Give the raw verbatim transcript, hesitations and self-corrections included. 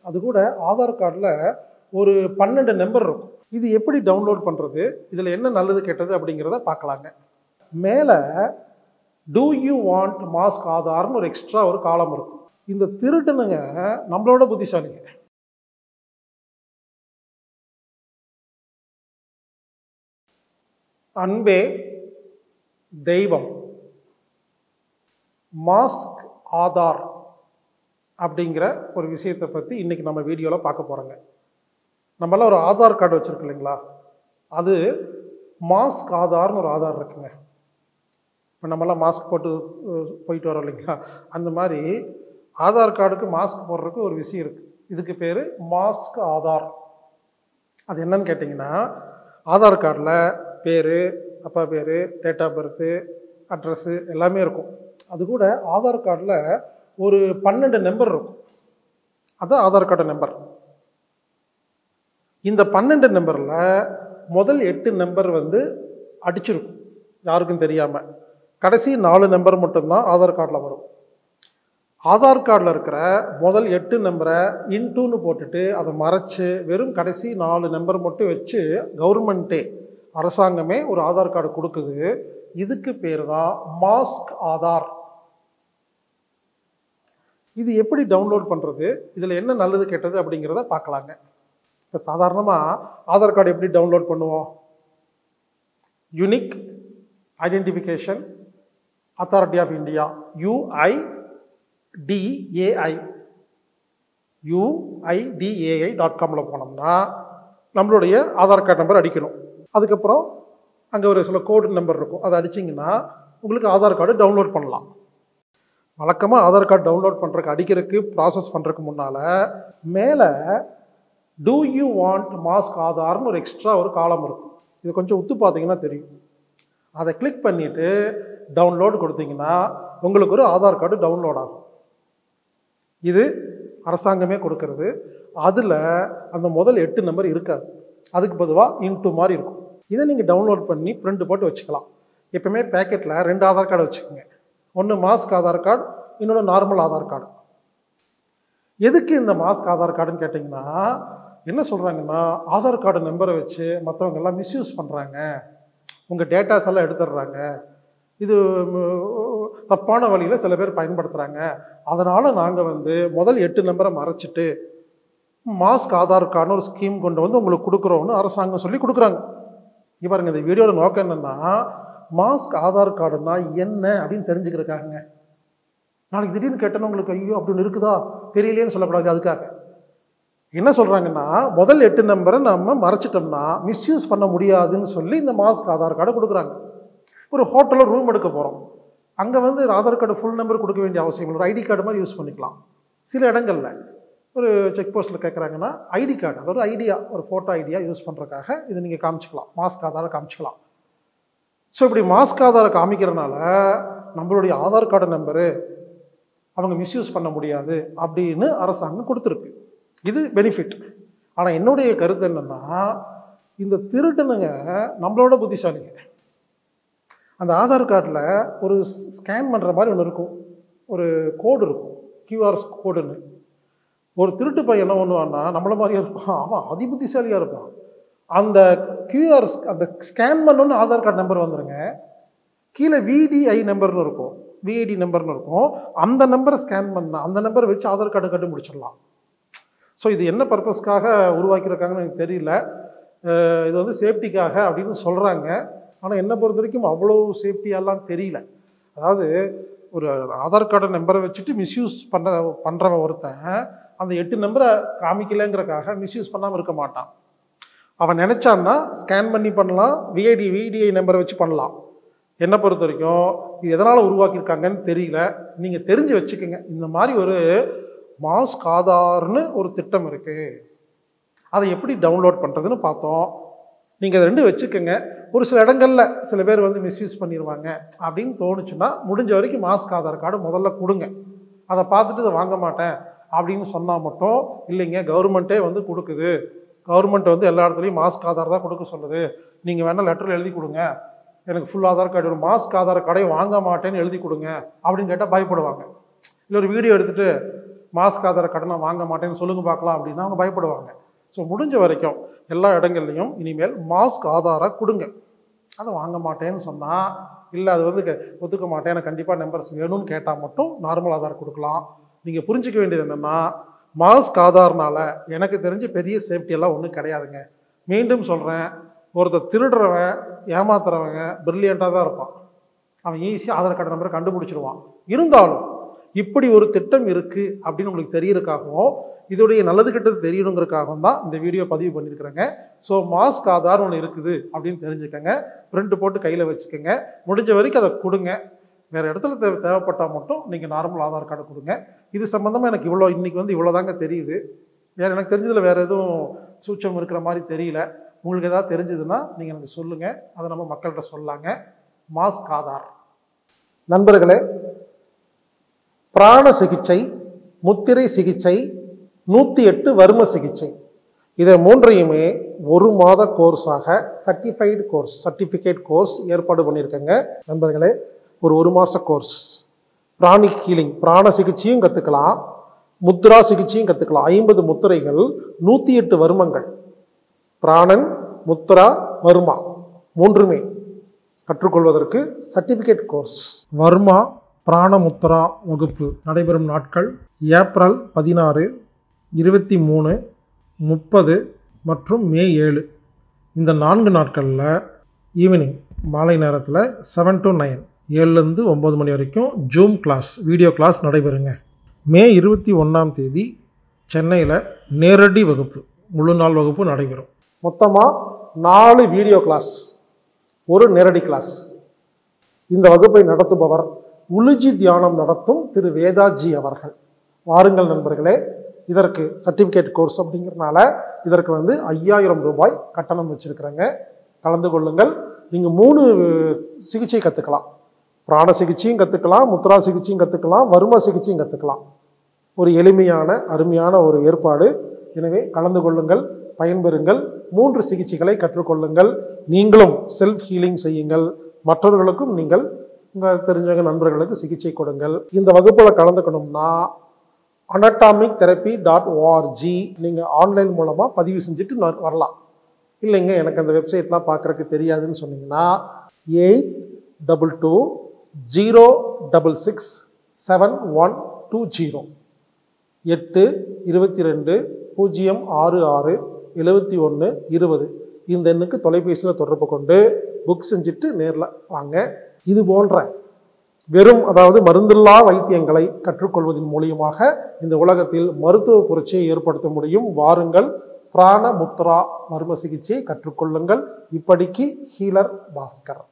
அது கூட ஆதார் கார்டில் ஒரு பன்னெண்டு நம்பர் இருக்கும். இது எப்படி டவுன்லோட் பண்ணுறது, இதில் என்ன நல்லது கெட்டது அப்படிங்கிறத பார்க்கலாங்க. மேலே டூ யூ வாண்ட் மாஸ்க் ஆதார்னு ஒரு எக்ஸ்ட்ரா ஒரு காலம் இருக்கும். இந்த திருட்டுனுங்க நம்மளோட புத்திசாலிங்க. அன்பே தெய்வம், மாஸ்க் ஆதார் அப்படிங்கிற ஒரு விஷயத்தை பற்றி இன்றைக்கி நம்ம வீடியோவில் பார்க்க போகிறோங்க. நம்மளாம் ஒரு ஆதார் கார்டு வச்சுருக்கு இல்லைங்களா, அது மாஸ்க் ஆதார்னு ஒரு ஆதார் இருக்குங்க. இப்போ நம்மளாம் மாஸ்க் போட்டு போயிட்டு வரோம் இல்லைங்களா, அந்த மாதிரி ஆதார் கார்டுக்கு மாஸ்க் போடுறதுக்கு ஒரு விஷயம் இருக்குது. இதுக்கு பேர் மாஸ்க் ஆதார். அது என்னன்னு கேட்டிங்கன்னா, ஆதார் கார்டில் பேர், அப்பா பேர், டேட் ஆஃப் பர்த்து, அட்ரஸ்ஸு எல்லாமே இருக்கும். அது கூட ஆதார் கார்டில் ஒரு பன்னெண்டு நம்பர் இருக்கும். அதுதான் ஆதார் கார்டு நம்பர். இந்த பன்னெண்டு நம்பரில் முதல் எட்டு நம்பர் வந்து அடிச்சிருக்கும், யாருக்கும் தெரியாமல். கடைசி நாலு நம்பர் மட்டும்தான் ஆதார் கார்டில் வரும். ஆதார் கார்டில் இருக்கிற முதல் எட்டு நம்பரை இன்டூன்னு போட்டுட்டு அதை மறைச்சு வெறும் கடைசி நாலு நம்பர் மட்டும் வச்சு கவர்மெண்ட்டே, அரசாங்கமே ஒரு ஆதார் கார்டு கொடுக்குது. இதுக்கு பேர் தான் மாஸ்க் ஆதார். இது எப்படி டவுன்லோட் பண்ணுறது, இதில் என்ன நல்லது கெட்டது அப்படிங்கிறத பார்க்கலாங்க. இப்போ சாதாரணமாக ஆதார் கார்டு எப்படி டவுன்லோட் பண்ணுவோம்? Unique identification authority of India, UIDAI UIDAI dot காமில் போனோம்னா நம்மளுடைய ஆதார் கார்டு நம்பர் அடிக்கணும். அதுக்கப்புறம் அங்கே ஒரு சில கோடு நம்பர் இருக்கும், அதை அடிச்சிங்கன்னா உங்களுக்கு ஆதார் கார்டு டவுன்லோட் பண்ணலாம். வழக்கமாக ஆதார் கார்டு டவுன்லோட் பண்ணுறதுக்கு அடிக்கிறதுக்கு ப்ராசஸ் பண்ணுறதுக்கு முன்னால் மேலே டூ யூ வாண்ட் மாஸ்க் ஆதார்னு ஒரு எக்ஸ்ட்ரா ஒரு காலம் இருக்கும். இது கொஞ்சம் உத்து பார்த்தீங்கன்னா தெரியும். அதை கிளிக் பண்ணிவிட்டு டவுன்லோடு கொடுத்தீங்கன்னா உங்களுக்கு ஒரு ஆதார் கார்டு டவுன்லோட் ஆகும். இது அரசாங்கமே கொடுக்கறது. அதில் அந்த முதல் எட்டு நம்பர் இருக்காது, அதுக்கு பொதுவாக இன்டூ மாதிரி இருக்கும். இதை நீங்கள் டவுன்லோட் பண்ணி பிரிண்ட் போட்டு வச்சுக்கலாம். எப்பவுமே பேக்கெட்டில் ரெண்டு ஆதார் கார்டு வச்சுக்கோங்க. ஒன்று மாஸ்க் ஆதார் கார்டு, இன்னொன்று நார்மல் ஆதார் கார்டு. எதுக்கு இந்த மாஸ்க் ஆதார் கார்டுன்னு கேட்டிங்கன்னா, என்ன சொல்கிறாங்கன்னா, ஆதார் கார்டு நம்பரை வச்சு மற்றவங்க எல்லாம் மிஸ்யூஸ் பண்ணுறாங்க, உங்கள் டேட்டாஸ் எல்லாம் எடுத்துடுறாங்க, இது தப்பான வழியில் சில பேர் பயன்படுத்துகிறாங்க. அதனால் நாங்கள் வந்து முதல் எட்டு நம்பரை மறைச்சிட்டு மாஸ்க் ஆதார் கார்டுன்னு ஒரு ஸ்கீம் கொண்டு வந்து உங்களுக்கு கொடுக்குறோன்னு அரசாங்கம் சொல்லி கொடுக்குறாங்க. இங்கே பாருங்க, இந்த வீடியோட நோக்கம் என்னென்னா, மாஸ்க் ஆதார் கார்டுனா என்ன அப்படின்னு தெரிஞ்சுக்கிறதுக்காகங்க. நாளைக்கு திடீர்னு கேட்டோன்னா உங்களுக்கு ஐயோ அப்படின்னு இருக்குதா தெரியலேன்னு சொல்லக்கூடாது. அதுக்காக என்ன சொல்கிறாங்கன்னா, முதல் எட்டு நம்பரை நம்ம மறைச்சிட்டோம்னா மிஸ்யூஸ் பண்ண முடியாதுன்னு சொல்லி இந்த மாஸ்க் ஆதார் கார்டை கொடுக்குறாங்க. ஒரு ஹோட்டலில் ரூம் எடுக்க போகிறோம், அங்கே வந்து ஆதார் கார்டு ஃபுல் நம்பர் கொடுக்க வேண்டிய அவசியம் இல்லை, ஒரு ஐடி கார்டு மாதிரி யூஸ் பண்ணிக்கலாம். சில இடங்களில் ஒரு செக் போஸ்ட்டில் கேட்குறாங்கன்னா ஐடி கார்டு, அது ஒரு ஐடியா, ஒரு ஃபோட்டோ ஐடியா யூஸ் பண்ணுறதுக்காக இதை நீங்கள் காமிச்சிக்கலாம், மாஸ்க் ஆதாரை காமிச்சிக்கலாம். ஸோ இப்படி மாஸ்க் ஆதாரை காமிக்கிறதுனால நம்மளுடைய ஆதார் கார்டு நம்பரு அவங்க மிஸ்யூஸ் பண்ண முடியாது அப்படின்னு அரசாங்கம் கொடுத்துருக்கு. இது பெனிஃபிட். ஆனால் என்னுடைய கருத்து என்னென்னா, இந்த திருட்டுனுங்க நம்மளோட புத்திசாலிங்க. அந்த ஆதார் கார்டில் ஒரு ஸ்கேன் பண்ணுற மாதிரி ஒன்று இருக்கும், ஒரு கோடு இருக்கும், கியூஆர் கோடுன்னு. ஒரு திருட்டு பையன் என்ன பண்ணுவான்னா நம்மள மாதிரியே இருப்பான், அவன் அதி புத்திசாலியாக இருப்பான். அந்த கியூஆர் அந்த ஸ்கேன் பண்ணோன்னு ஆதார் கார்டு நம்பர் வந்துடுங்க, கீழே விடிஐ நம்பர்னு இருக்கும், விஐடி நம்பர்னு இருக்கும். அந்த நம்பரை ஸ்கேன் பண்ணால் அந்த நம்பரை வச்சு ஆதார் கார்டு கட்டி முடிச்சிடலாம். ஸோ இது என்ன பர்பஸ்க்காக உருவாக்கியிருக்காங்கன்னு எனக்கு தெரியல. இது வந்து சேஃப்டிக்காக அப்படின்னு சொல்கிறாங்க. ஆனால் என்னை பொறுத்த வரைக்கும் அவ்வளோ சேஃப்டியெல்லாம் தெரியல. அதாவது ஒரு ஆதார் கார்டு நம்பரை வச்சுட்டு மிஸ்யூஸ் பண்ண பண்ணுறவன் ஒருத்தன் அந்த எட்டு நம்பரை காமிக்கலைங்கிறக்காக மிஸ்யூஸ் பண்ணாமல் இருக்க மாட்டான். அவன் நினச்சான்னா ஸ்கேன் பண்ணி பண்ணலாம், விஐடி விடிஐ நம்பரை வச்சு பண்ணலாம். என்னை பொறுத்த வரைக்கும் இது எதனால் உருவாக்கியிருக்காங்கன்னு தெரியல. நீங்கள் தெரிஞ்சு வச்சுக்கோங்க, இந்த மாதிரி ஒரு மாஸ்க் ஆதார்னு ஒரு திட்டம் இருக்குது, அதை எப்படி டவுன்லோட் பண்ணுறதுன்னு பார்த்தோம். நீங்கள் அதை ரெண்டு வச்சுக்கோங்க. ஒரு சில இடங்களில் சில பேர் வந்து மிஸ்யூஸ் பண்ணிடுவாங்க அப்படின்னு தோணுச்சுன்னா முடிஞ்ச வரைக்கும் மாஸ்க் ஆதார் கார்டு முதல்ல கொடுங்க. அதை பார்த்துட்டு இதை வாங்க மாட்டேன் அப்படின்னு சொன்னால் மட்டும் இல்லைங்க, கவர்மெண்ட்டே வந்து கொடுக்குது, கவர்மெண்ட் வந்து எல்லா இடத்துலையும் மாஸ்க் ஆதார் தான் கொடுக்க சொல்லுது, நீங்கள் வேணால் லெட்டரில் எழுதி கொடுங்க, எனக்கு ஃபுல் ஆதார் கார்டு, ஒரு மாஸ்க் ஆதார் கார்டை வாங்க மாட்டேன்னு எழுதி கொடுங்க அப்படின்னு கேட்டால் பயப்படுவாங்க. இல்லை ஒரு வீடியோ எடுத்துகிட்டு மாஸ்க் ஆதார கடனை வாங்க மாட்டேன்னு சொல்லுங்க பார்க்கலாம் அப்படின்னா அவங்க பயப்படுவாங்க. ஸோ முடிஞ்ச வரைக்கும் எல்லா இடங்கள்லையும் இனிமேல் மாஸ்க் ஆதார கொடுங்க. அதை வாங்க மாட்டேன்னு சொன்னால், இல்லை அது வந்து ஒத்துக்க மாட்டேன் எனக்கு கண்டிப்பாக நம்பர்ஸ் வேணும்னு கேட்டால் மட்டும் நார்மல் ஆதார் கொடுக்கலாம். நீங்கள் புரிஞ்சிக்க வேண்டியது என்னென்னா, மாஸ்க் ஆதார்னால எனக்கு தெரிஞ்சு பெரிய சேஃப்டியெல்லாம் ஒன்றும் கிடையாதுங்க. மீண்டும் சொல்கிறேன், ஒருத்தர் திருடுறவன் ஏமாத்துறவங்க பிரில்லியண்ட்டாக தான் இருப்பான். அவன் ஈஸியாக ஆதார் கார்டு நம்பரை கண்டுபிடிச்சிருவான். இருந்தாலும் இப்படி ஒரு திட்டம் இருக்குது அப்படின்னு உங்களுக்கு தெரியறதுக்காகவும் இதோடைய நல்லது கெட்டது தெரியணுங்கிறதுக்காகவும் தான் இந்த வீடியோ பதிவு பண்ணியிருக்கிறேங்க. ஸோ மாஸ்க் ஆதார் ஒன்று இருக்குது அப்படின்னு தெரிஞ்சுக்கங்க. பிரிண்ட் போட்டு கையில் வச்சுக்கோங்க. முடிஞ்ச வரைக்கும் அதை கொடுங்க. வேறு இடத்துல தேவை தேவைப்பட்டால் மட்டும் நீங்கள் நார்மல் ஆதார் கார்டு கொடுங்க. இது சம்மந்தமாக எனக்கு இவ்வளோ இன்றைக்கி வந்து இவ்வளோ தாங்க தெரியுது. வேறு எனக்கு தெரிஞ்சதில் வேறு எதுவும் சூட்சம் இருக்கிற மாதிரி தெரியல. உங்களுக்கு எதாவது தெரிஞ்சதுன்னா நீங்கள் எனக்கு சொல்லுங்கள். அதை நம்ம மக்கள்கிட்ட சொல்லாங்க. மாஸ்க் ஆதார். நண்பர்களே, பிராண சிகிச்சை, முத்திரை சிகிச்சை, நூற்றி எட்டு வர்ம சிகிச்சை, இதை மூன்றையுமே ஒரு மாத கோர்ஸாக சர்டிஃபைடு கோர்ஸ் சர்டிஃபிகேட் கோர்ஸ் ஏற்பாடு பண்ணியிருக்கேங்க. நண்பர்களே, ஒரு ஒரு மாத கோர்ஸ். பிராணிக் ஹீலிங், பிராண சிகிச்சையும் கற்றுக்கலாம், முத்ரா சிகிச்சையும் கற்றுக்கலாம். ஐம்பது முத்திரைகள், நூற்றி எட்டு வர்மங்கள், பிராணன், முத்ரா, வர்மா மூன்றுமே கற்றுக்கொள்வதற்கு சர்டிஃபிகேட் கோர்ஸ். வர்மா பிராணமுத்ரா வகுப்பு நடைபெறும் நாட்கள் ஏப்ரல் பதினாறு, இருபத்தி மூணு, முப்பது மற்றும் மே ஏழு. இந்த நான்கு நாட்களில் ஈவினிங் மாலை நேரத்தில் செவன் டு நைன் ஏழுலேருந்து ஒம்பது மணி வரைக்கும் ஜூம் கிளாஸ், வீடியோ கிளாஸ் நடைபெறுங்க. மே இருபத்தி ஒன்றாம் தேதி சென்னையில் நேரடி வகுப்பு, முழு நாள் வகுப்பு நடைபெறும். மொத்தமாக நாலு வீடியோ கிளாஸ், ஒரு நேரடி கிளாஸ். இந்த வகுப்பை நடத்துபவர் உலுஜி தியானம் நடத்தும் திரு வேதாஜி அவர்கள். வாருங்கள் நண்பர்களே. இதற்கு சர்டிஃபிகேட் கோர்ஸ் அப்படிங்கிறனால இதற்கு வந்து ஐயாயிரம் ரூபாய் கட்டணம் வச்சுருக்கிறேங்க. கலந்து கொள்ளுங்கள். நீங்கள் மூணு சிகிச்சை கற்றுக்கலாம். பிராண சிகிச்சையும் கற்றுக்கலாம், முத்ரா சிகிச்சையும் கற்றுக்கலாம், வர்ம சிகிச்சையும் கற்றுக்கலாம். ஒரு எளிமையான அருமையான ஒரு ஏற்பாடு. எனவே கலந்து கொள்ளுங்கள், பயன்பெறுங்கள். மூன்று சிகிச்சைகளை கற்றுக்கொள்ளுங்கள். நீங்களும் செல்ஃப் ஹீலிங் செய்யுங்கள். மற்றவர்களுக்கும் நீங்கள் உங்கள் தெரிஞ்சவங்க நண்பர்களுக்கு சிகிச்சை கொடுங்கள். இந்த வகுப்பில் கலந்துக்கணும்னா அனட்டாமிக் தெரப்பி டாட் ஓஆர்ஜி நீங்கள் ஆன்லைன் மூலமாக பதிவு செஞ்சுட்டு வரலாம். இல்லைங்க எனக்கு அந்த வெப்சைட்லாம் பார்க்குறக்கு தெரியாதுன்னு சொன்னீங்கன்னா eight double two zero double six seven one two zero எட்டு இருபத்தி ரெண்டு பூஜ்ஜியம் ஆறு ஆறு எழுபத்தி ஒன்று இருபது இந்த எண்ணுக்கு தொலைபேசியில் தொடர்பு கொண்டு புக் செஞ்சுட்டு நேரில் வாங்க. இது போன்ற வெறும் அதாவது மருந்தில்லா வைத்தியங்களை கற்றுக்கொள்வதன் மூலியமாக இந்த உலகத்தில் மருத்துவ புரட்சியை ஏற்படுத்த முடியும். வாருங்கள், பிராண முத்ரா மர்ம சிகிச்சையை கற்றுக்கொள்ளுங்கள். இப்படிக்கு ஹீலர் பாஸ்கர்.